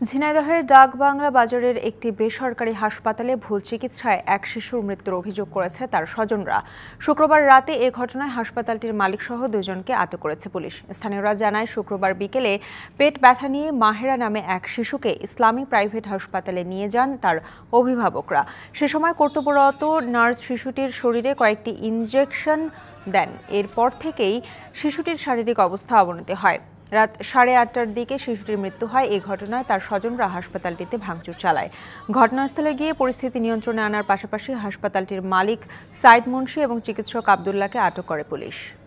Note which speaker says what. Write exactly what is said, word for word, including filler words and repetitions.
Speaker 1: ঝিনাইদহের ডাকবাংলা বাজারের একটি বেসরকারি হাসপাতালে ভুল চিকিৎসায় এক শিশুর মৃত্যুর অভিযোগ করেছে তার স্বজনরা। শুক্রবার রাতে এ ঘটনায় হাসপাতালটির মালিকসহ দুজনকে আটক করেছে পুলিশ। স্থানীয়রা জানায়, শুক্রবার বিকেলে পেট ব্যথা নিয়ে মাহেরা নামে এক শিশুকে ইসলামী প্রাইভেট হাসপাতালে নিয়ে যান তার অভিভাবকরা। সে সময় কর্তব্যরত নার্স শিশুটির শরীরে কয়েকটি ইনজেকশন দেন। এরপর থেকেই শিশুটির শারীরিক অবস্থা অবনতি হয়। রাত সাড়ে আটটার দিকে শিশুটির মৃত্যু হয়। এই ঘটনায় তার স্বজনরা হাসপাতালটিতে ভাঙচুর চালায়। ঘটনাস্থলে গিয়ে পরিস্থিতি নিয়ন্ত্রণে আনার পাশাপাশি হাসপাতালটির মালিক সাইদ মুন্সি এবং চিকিৎসক আবদুল্লাহকে আটক করে পুলিশ।